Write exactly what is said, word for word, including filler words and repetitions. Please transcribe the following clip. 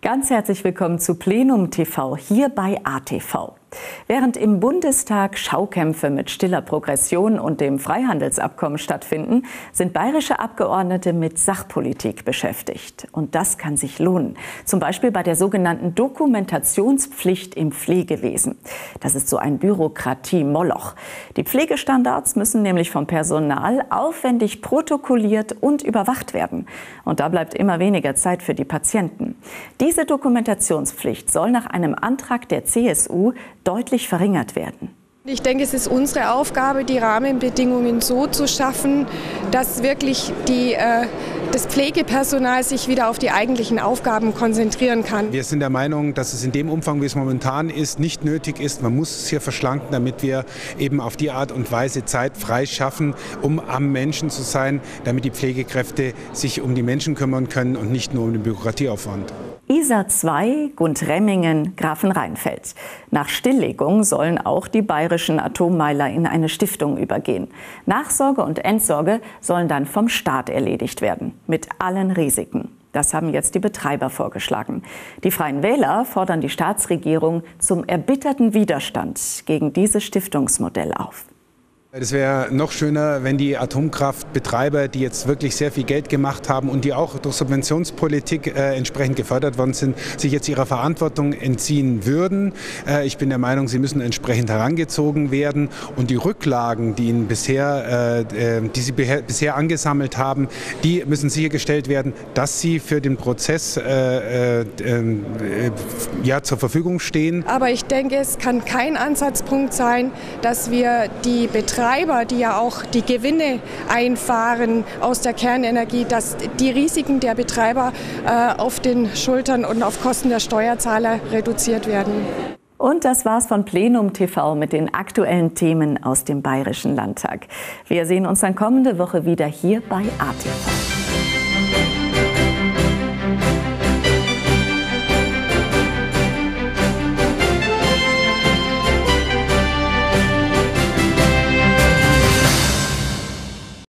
Ganz herzlich willkommen zu Plenum T V hier bei A T V. Während im Bundestag Schaukämpfe mit stiller Progression und dem Freihandelsabkommen stattfinden, sind bayerische Abgeordnete mit Sachpolitik beschäftigt. Und das kann sich lohnen. Zum Beispiel bei der sogenannten Dokumentationspflicht im Pflegewesen. Das ist so ein Bürokratie-Moloch. Die Pflegestandards müssen nämlich vom Personal aufwendig protokolliert und überwacht werden. Und da bleibt immer weniger Zeit für die Patienten. Diese Dokumentationspflicht soll nach einem Antrag der C S U deutlich verringert werden. Ich denke, es ist unsere Aufgabe, die Rahmenbedingungen so zu schaffen, dass wirklich die, äh, das Pflegepersonal sich wieder auf die eigentlichen Aufgaben konzentrieren kann. Wir sind der Meinung, dass es in dem Umfang, wie es momentan ist, nicht nötig ist. Man muss es hier verschlanken, damit wir eben auf die Art und Weise Zeit frei schaffen, um am Menschen zu sein, damit die Pflegekräfte sich um die Menschen kümmern können und nicht nur um den Bürokratieaufwand. Isar zwei, Gundremmingen, Grafenrheinfeld. Nach Stilllegung sollen auch die bayerischen Atommeiler in eine Stiftung übergehen. Nachsorge und Entsorge sollen dann vom Staat erledigt werden, mit allen Risiken. Das haben jetzt die Betreiber vorgeschlagen. Die Freien Wähler fordern die Staatsregierung zum erbitterten Widerstand gegen dieses Stiftungsmodell auf. Es wäre noch schöner, wenn die Atomkraftbetreiber, die jetzt wirklich sehr viel Geld gemacht haben und die auch durch Subventionspolitik äh, entsprechend gefördert worden sind, sich jetzt ihrer Verantwortung entziehen würden. Äh, ich bin der Meinung, sie müssen entsprechend herangezogen werden und die Rücklagen, die, ihnen bisher, äh, die sie bisher angesammelt haben, die müssen sichergestellt werden, dass sie für den Prozess äh, äh, äh, ja, zur Verfügung stehen. Aber ich denke, es kann kein Ansatzpunkt sein, dass wir die Betreiber Betreiber, die ja auch die Gewinne einfahren aus der Kernenergie, dass die Risiken der Betreiber äh, auf den Schultern und auf Kosten der Steuerzahler reduziert werden. Und das war's von Plenum T V mit den aktuellen Themen aus dem Bayerischen Landtag. Wir sehen uns dann kommende Woche wieder hier bei A T V.